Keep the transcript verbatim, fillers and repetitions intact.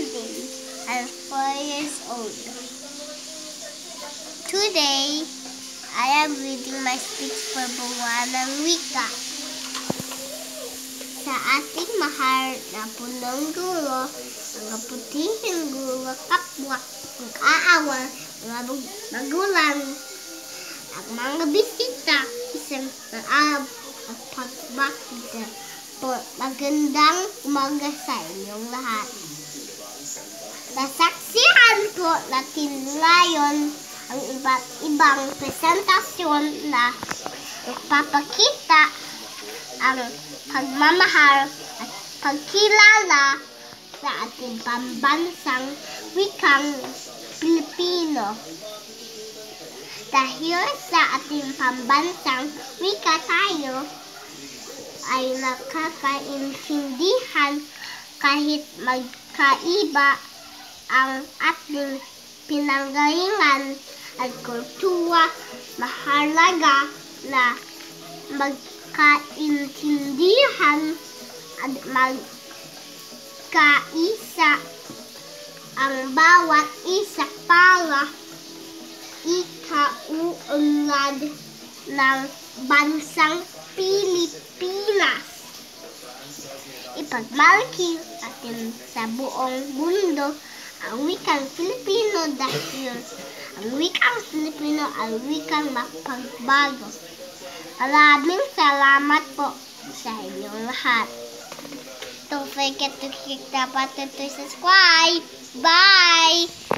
seventeen. I'm four years old. Today, I am reading my speech for Buwanang Wika. Sa ating mahal na punong guro, mga putihing guro, kapwa, mag-aawal, mga magulang, at mga bisita, isang naab at pagbakita po. Magandang umaga sa inyong lahat. Nasaksihan ko na tinlayon ang iba't ibang presentasyon na nagpapakita ang pagmamahal at pagkilala sa ating pambansang wikang Pilipino. Dahil sa ating pambansang wika tayo ay nakakaintindihan kahit magkaiba ang ating pinanggalingan at kultura. Mahalaga na magkaintindihan at magkaisa ang bawat isa para ikauunlad ng bansang Pilipinas. Ipagmalaki natin sa buong mundo ang wikang Filipino dahil ang wikang Filipino ay wikang mapagbago. Maraming salamat po sa inyong lahat. Don't forget to click the button to subscribe. Bye!